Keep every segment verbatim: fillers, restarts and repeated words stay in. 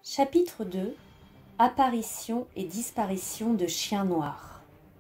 Chapitre deux. Apparition et disparition de chiens noirs.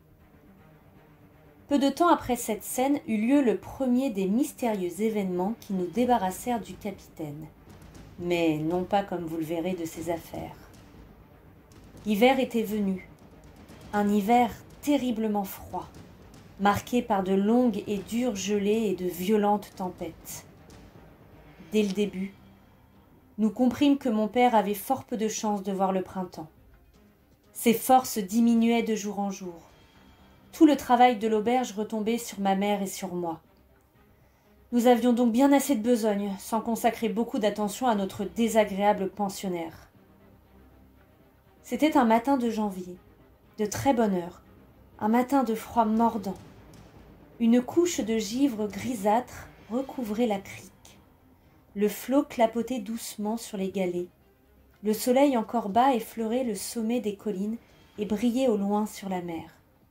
Peu de temps après cette scène eut lieu le premier des mystérieux événements qui nous débarrassèrent du capitaine, mais non pas comme vous le verrez de ses affaires. L'hiver était venu, un hiver terriblement froid, marqué par de longues et dures gelées et de violentes tempêtes. Dès le début, nous comprîmes que mon père avait fort peu de chance de voir le printemps. Ses forces diminuaient de jour en jour. Tout le travail de l'auberge retombait sur ma mère et sur moi. Nous avions donc bien assez de besogne, sans consacrer beaucoup d'attention à notre désagréable pensionnaire. C'était un matin de janvier, de très bonne heure, un matin de froid mordant. Une couche de givre grisâtre recouvrait la crique. Le flot clapotait doucement sur les galets. Le soleil encore bas effleurait le sommet des collines et brillait au loin sur la mer.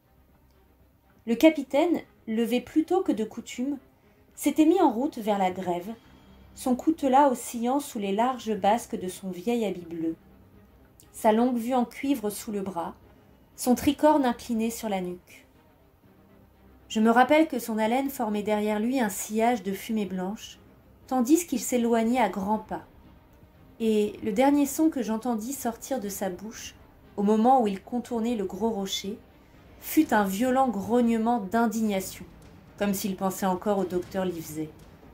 Le capitaine, levé plus tôt que de coutume, s'était mis en route vers la grève, son coutelas oscillant sous les larges basques de son vieil habit bleu, sa longue vue en cuivre sous le bras, son tricorne incliné sur la nuque. Je me rappelle que son haleine formait derrière lui un sillage de fumée blanche, tandis qu'il s'éloignait à grands pas. Et le dernier son que j'entendis sortir de sa bouche, au moment où il contournait le gros rocher, fut un violent grognement d'indignation, comme s'il pensait encore au docteur Livesey.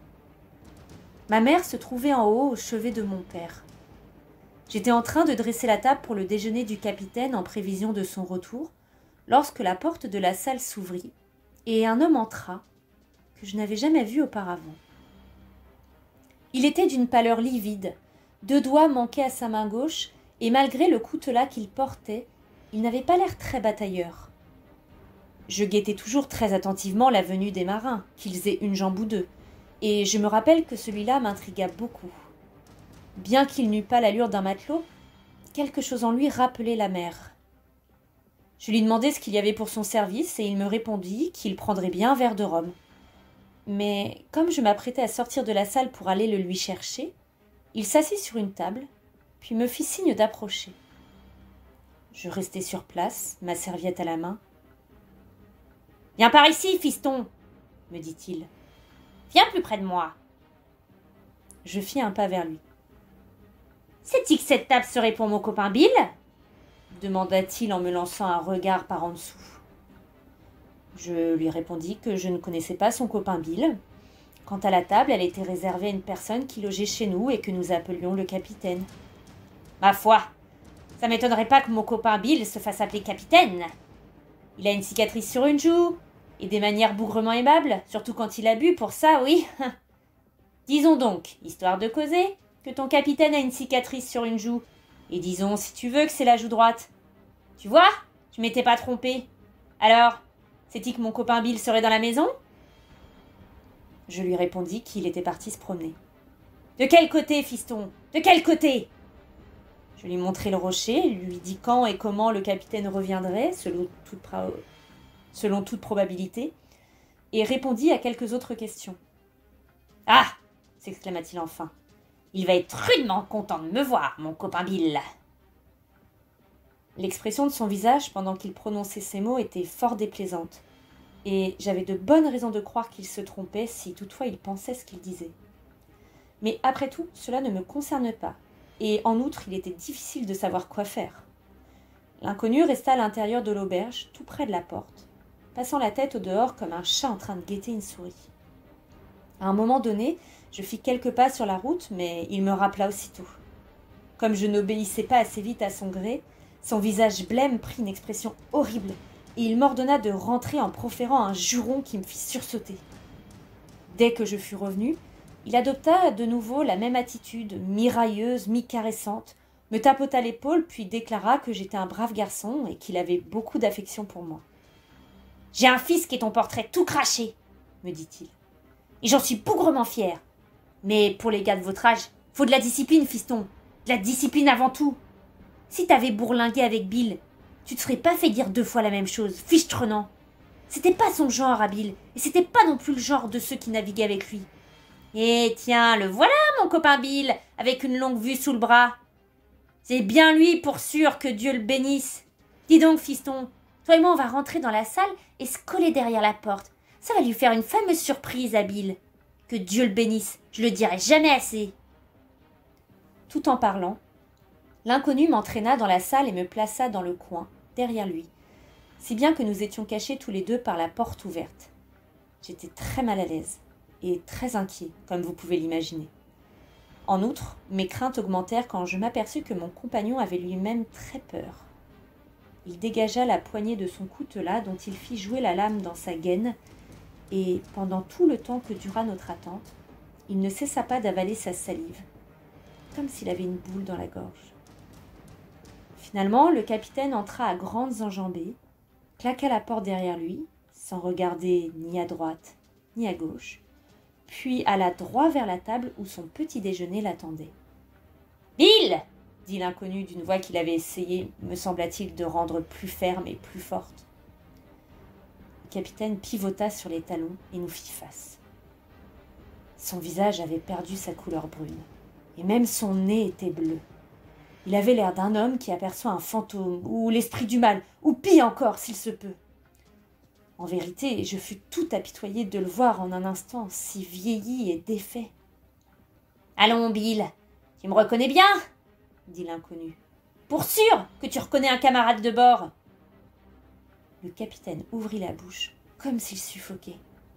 Ma mère se trouvait en haut au chevet de mon père. J'étais en train de dresser la table pour le déjeuner du capitaine en prévision de son retour, lorsque la porte de la salle s'ouvrit, et un homme entra, que je n'avais jamais vu auparavant. Il était d'une pâleur livide, deux doigts manquaient à sa main gauche, et malgré le coutelas qu'il portait, il n'avait pas l'air très batailleur. Je guettais toujours très attentivement la venue des marins, qu'ils aient une jambe ou deux, et je me rappelle que celui-là m'intrigua beaucoup. Bien qu'il n'eût pas l'allure d'un matelot, quelque chose en lui rappelait la mer. Je lui demandai ce qu'il y avait pour son service, et il me répondit qu'il prendrait bien un verre de rhum. Mais comme je m'apprêtais à sortir de la salle pour aller le lui chercher, il s'assit sur une table, puis me fit signe d'approcher. Je restai sur place, ma serviette à la main. « Viens par ici, fiston !» me dit-il. « Viens plus près de moi !» Je fis un pas vers lui. « Sais-tu que cette table serait pour mon copain Bill ?» demanda-t-il en me lançant un regard par en dessous. Je lui répondis que je ne connaissais pas son copain Bill. Quant à la table, elle était réservée à une personne qui logeait chez nous et que nous appelions le capitaine. « Ma foi, ça m'étonnerait pas que mon copain Bill se fasse appeler capitaine. Il a une cicatrice sur une joue et des manières bougrement aimables, surtout quand il a bu, pour ça, oui. Disons donc, histoire de causer, que ton capitaine a une cicatrice sur une joue, et disons, si tu veux, que c'est la joue droite. Tu vois, tu m'étais pas trompé. Alors, sais-tu que mon copain Bill serait dans la maison ?» Je lui répondis qu'il était parti se promener. « De quel côté, fiston? De quel côté ?» Je lui montrai le rocher, lui dis quand et comment le capitaine reviendrait, selon toute, pro... selon toute probabilité, et répondis à quelques autres questions. « Ah !» s'exclama-t-il enfin. « Il va être rudement content de me voir, mon copain Bill !» L'expression de son visage, pendant qu'il prononçait ces mots, était fort déplaisante, et j'avais de bonnes raisons de croire qu'il se trompait si toutefois il pensait ce qu'il disait. Mais après tout, cela ne me concerne pas, et en outre, il était difficile de savoir quoi faire. L'inconnu resta à l'intérieur de l'auberge, tout près de la porte, passant la tête au dehors comme un chat en train de guetter une souris. À un moment donné, je fis quelques pas sur la route, mais il me rappela aussitôt. Comme je n'obéissais pas assez vite à son gré, son visage blême prit une expression horrible, et il m'ordonna de rentrer en proférant un juron qui me fit sursauter. Dès que je fus revenu, il adopta de nouveau la même attitude, mi-railleuse, mi-caressante, me tapota l'épaule, puis déclara que j'étais un brave garçon et qu'il avait beaucoup d'affection pour moi. « J'ai un fils qui est ton portrait tout craché, » me dit-il, « et j'en suis bougrement fier. Mais pour les gars de votre âge, faut de la discipline, fiston, de la discipline avant tout. Si t'avais bourlingué avec Bill, tu te serais pas fait dire deux fois la même chose, fichtrenant. C'était pas son genre à Bill, et c'était pas non plus le genre de ceux qui naviguaient avec lui. Et tiens, le voilà, mon copain Bill, avec une longue vue sous le bras. C'est bien lui pour sûr, que Dieu le bénisse. Dis donc, fiston, toi et moi on va rentrer dans la salle et se coller derrière la porte. Ça va lui faire une fameuse surprise à Bill. Que Dieu le bénisse, je le dirai jamais assez. » Tout en parlant, l'inconnu m'entraîna dans la salle et me plaça dans le coin, derrière lui, si bien que nous étions cachés tous les deux par la porte ouverte. J'étais très mal à l'aise et très inquiet, comme vous pouvez l'imaginer. En outre, mes craintes augmentèrent quand je m'aperçus que mon compagnon avait lui-même très peur. Il dégagea la poignée de son coutelas dont il fit jouer la lame dans sa gaine, et pendant tout le temps que dura notre attente, il ne cessa pas d'avaler sa salive, comme s'il avait une boule dans la gorge. Finalement, le capitaine entra à grandes enjambées, claqua la porte derrière lui, sans regarder ni à droite ni à gauche, puis alla droit vers la table où son petit déjeuner l'attendait. « Bill !» dit l'inconnu d'une voix qu'il avait essayé, me sembla-t-il, de rendre plus ferme et plus forte. Le capitaine pivota sur les talons et nous fit face. Son visage avait perdu sa couleur brune, et même son nez était bleu. Il avait l'air d'un homme qui aperçoit un fantôme, ou l'esprit du mal, ou pis encore, s'il se peut. En vérité, je fus tout apitoyé de le voir en un instant, si vieilli et défait. « Allons, Bill, tu me reconnais bien ?» dit l'inconnu. « Pour sûr que tu reconnais un camarade de bord !» Le capitaine ouvrit la bouche, comme s'il suffoquait.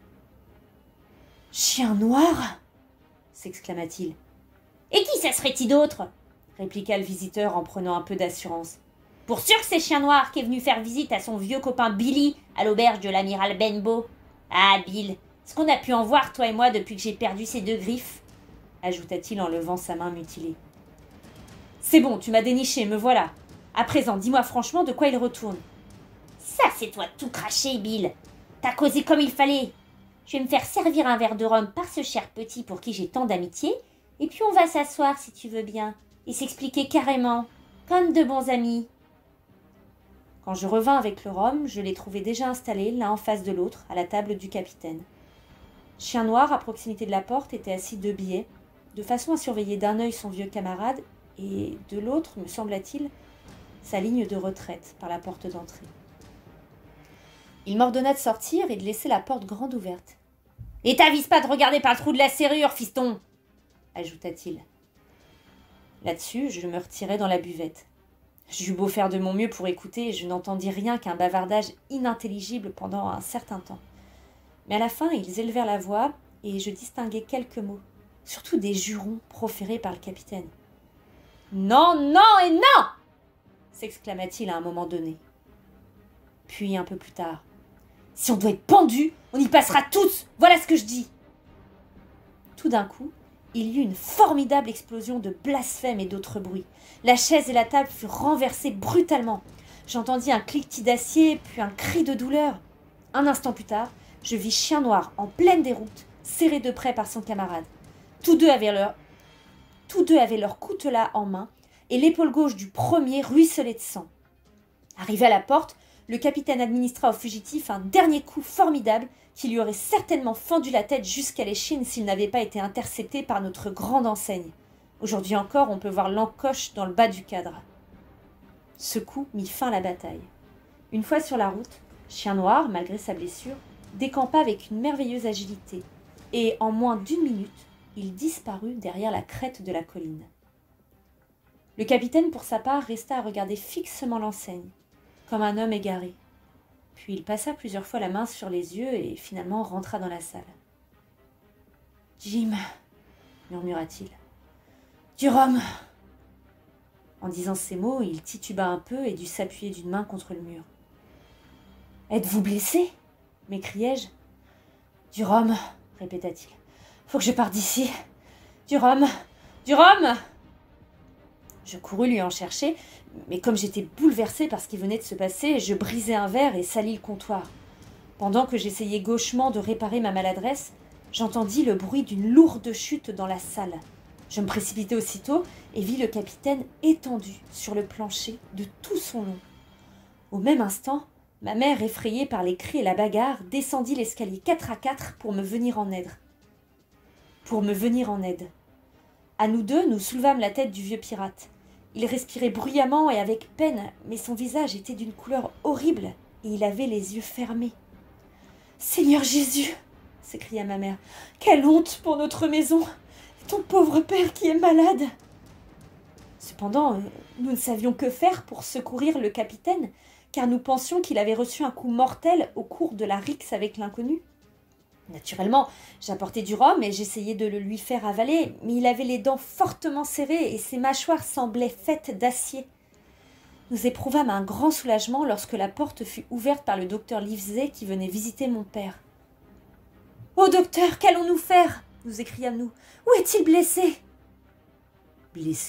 « Chien noir !» s'exclama-t-il. « Et qui ça serait-il d'autre ?» répliqua le visiteur en prenant un peu d'assurance. « Pour sûr que c'est Chien Noir qui est venu faire visite à son vieux copain Billy à l'auberge de l'amiral Benbow. Ah, Bill, est-ce qu'on a pu en voir, toi et moi, depuis que j'ai perdu ces deux griffes ?» ajouta-t-il en levant sa main mutilée. « C'est bon, tu m'as déniché, me voilà. À présent, dis-moi franchement de quoi il retourne. »« Ça, c'est toi tout craché, Bill. T'as causé comme il fallait. Je vais me faire servir un verre de rhum par ce cher petit pour qui j'ai tant d'amitié, et puis on va s'asseoir, si tu veux bien, et s'expliquer carrément, comme de bons amis. » Quand je revins avec le rhum, je les trouvais déjà installés, l'un en face de l'autre, à la table du capitaine. Chien Noir, à proximité de la porte, était assis deux biais, de façon à surveiller d'un œil son vieux camarade, et de l'autre, me sembla-t-il, sa ligne de retraite par la porte d'entrée. Il m'ordonna de sortir et de laisser la porte grande ouverte. « Et t'avise pas de regarder par le trou de la serrure, fiston !» ajouta-t-il. Là-dessus, je me retirai dans la buvette. J'eus beau faire de mon mieux pour écouter, je n'entendis rien qu'un bavardage inintelligible pendant un certain temps. Mais à la fin, ils élevèrent la voix et je distinguai quelques mots, surtout des jurons proférés par le capitaine. « Non, non et non !» s'exclama-t-il à un moment donné. Puis, un peu plus tard, « Si on doit être pendu, on y passera tous, voilà ce que je dis !» Tout d'un coup, il y eut une formidable explosion de blasphèmes et d'autres bruits. La chaise et la table furent renversées brutalement. J'entendis un cliquetis d'acier, puis un cri de douleur. Un instant plus tard, je vis Chien Noir en pleine déroute, serré de près par son camarade. Tous deux avaient leur, Tous deux avaient leur coutelas en main, et l'épaule gauche du premier ruisselait de sang. Arrivé à la porte, le capitaine administra au fugitif un dernier coup formidable qui lui aurait certainement fendu la tête jusqu'à l'échine s'il n'avait pas été intercepté par notre grande enseigne. Aujourd'hui encore, on peut voir l'encoche dans le bas du cadre. Ce coup mit fin à la bataille. Une fois sur la route, Chien Noir, malgré sa blessure, décampa avec une merveilleuse agilité, et en moins d'une minute, il disparut derrière la crête de la colline. Le capitaine, pour sa part, resta à regarder fixement l'enseigne, comme un homme égaré. Puis il passa plusieurs fois la main sur les yeux et finalement rentra dans la salle. « Jim, » murmura-t-il, « du rhum !» En disant ces mots, il tituba un peu et dut s'appuyer d'une main contre le mur. « Êtes-vous blessé ?» m'écriai-je. « Du rhum !» répéta-t-il. « Faut que je parte d'ici. Du rhum ! Du rhum !» Je courus lui en chercher, mais comme j'étais bouleversée par ce qui venait de se passer, je brisai un verre et salis le comptoir. Pendant que j'essayais gauchement de réparer ma maladresse, j'entendis le bruit d'une lourde chute dans la salle. Je me précipitai aussitôt et vis le capitaine étendu sur le plancher de tout son long. Au même instant, ma mère, effrayée par les cris et la bagarre, descendit l'escalier quatre à quatre pour me venir en aide. Pour me venir en aide. À nous deux, nous soulevâmes la tête du vieux pirate. Il respirait bruyamment et avec peine, mais son visage était d'une couleur horrible et il avait les yeux fermés. « Seigneur Jésus !» s'écria ma mère. « Quelle honte pour notre maison! Ton pauvre père qui est malade !» Cependant, nous ne savions que faire pour secourir le capitaine, car nous pensions qu'il avait reçu un coup mortel au cours de la rixe avec l'inconnu. Naturellement, j'apportais du rhum et j'essayais de le lui faire avaler, mais il avait les dents fortement serrées et ses mâchoires semblaient faites d'acier. Nous éprouvâmes un grand soulagement lorsque la porte fut ouverte par le docteur Livesey qui venait visiter mon père. « Ô docteur, qu'allons-nous faire ?» nous écriâmes-nous. « Où est-il blessé ?» Blessé ?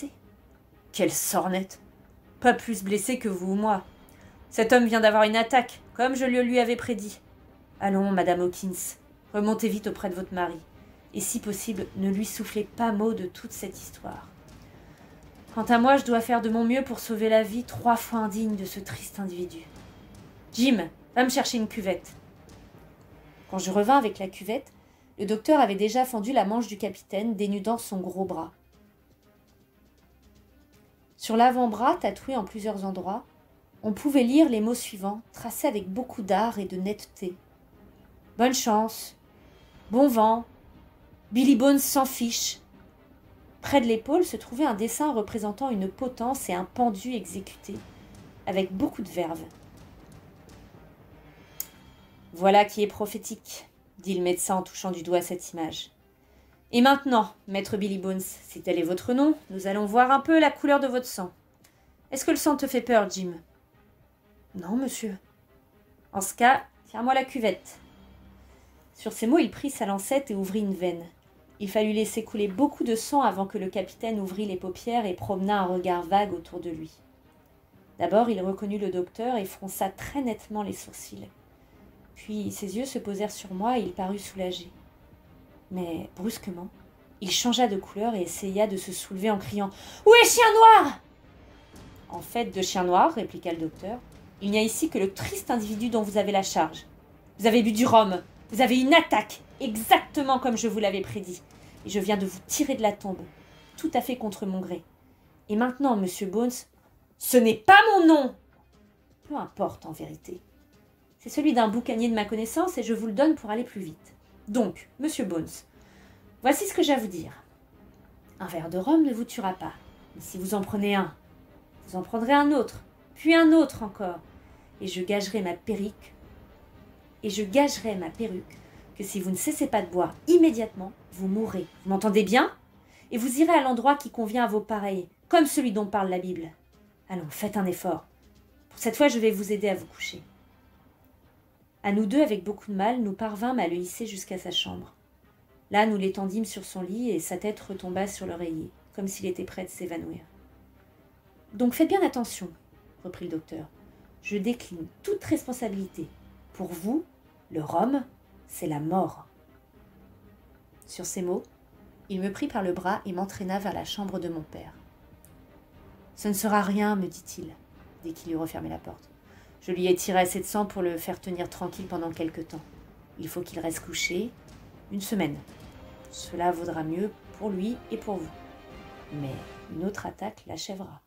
Quelle sornette ! Pas plus blessé que vous ou moi. Cet homme vient d'avoir une attaque, comme je le lui avais prédit. Allons, Madame Hawkins, remontez vite auprès de votre mari, et si possible, ne lui soufflez pas mot de toute cette histoire. Quant à moi, je dois faire de mon mieux pour sauver la vie trois fois indigne de ce triste individu. Jim, va me chercher une cuvette. Quand je revins avec la cuvette, le docteur avait déjà fendu la manche du capitaine, dénudant son gros bras. Sur l'avant-bras, tatoué en plusieurs endroits, on pouvait lire les mots suivants, tracés avec beaucoup d'art et de netteté. « Bonne chance »,« Bon vent »,« Billy Bones s'en fiche ». Près de l'épaule se trouvait un dessin représentant une potence et un pendu exécuté, avec beaucoup de verve. « Voilà qui est prophétique », dit le médecin en touchant du doigt cette image. « Et maintenant, maître Billy Bones, si tel est votre nom, nous allons voir un peu la couleur de votre sang. Est-ce que le sang te fait peur, Jim ?»« Non, monsieur. »« En ce cas, tiens-moi la cuvette. » Sur ces mots, il prit sa lancette et ouvrit une veine. Il fallut laisser couler beaucoup de sang avant que le capitaine ouvrit les paupières et promena un regard vague autour de lui. D'abord, il reconnut le docteur et fronça très nettement les sourcils. Puis ses yeux se posèrent sur moi et il parut soulagé. Mais, brusquement, il changea de couleur et essaya de se soulever en criant « Où est Chien Noir ?» En fait de Chien Noir, répliqua le docteur, il n'y a ici que le triste individu dont vous avez la charge. Vous avez bu du rhum, vous avez une attaque, exactement comme je vous l'avais prédit, et je viens de vous tirer de la tombe, tout à fait contre mon gré. Et maintenant, monsieur Bones, ce n'est pas mon nom. Peu importe, en vérité. C'est celui d'un boucanier de ma connaissance et je vous le donne pour aller plus vite. Donc, monsieur Bones, voici ce que j'ai à vous dire. Un verre de rhum ne vous tuera pas, mais si vous en prenez un, vous en prendrez un autre, puis un autre encore, et je gagerai ma perruque, et je gagerai ma perruque que si vous ne cessez pas de boire immédiatement, vous mourrez. Vous m'entendez bien? Et vous irez à l'endroit qui convient à vos pareils, comme celui dont parle la Bible. Allons, faites un effort. Pour cette fois, je vais vous aider à vous coucher. À nous deux, avec beaucoup de mal, nous parvînmes à le hisser jusqu'à sa chambre. Là, nous l'étendîmes sur son lit et sa tête retomba sur l'oreiller, comme s'il était prêt de s'évanouir. « Donc faites bien attention, » reprit le docteur. « Je décline toute responsabilité. Pour vous, le rhum, c'est la mort. » Sur ces mots, il me prit par le bras et m'entraîna vers la chambre de mon père. « Ce ne sera rien, me dit-il, dès qu'il eut refermé la porte. Je lui ai tiré assez de sang pour le faire tenir tranquille pendant quelque temps. Il faut qu'il reste couché une semaine. Cela vaudra mieux pour lui et pour vous. Mais une autre attaque l'achèvera.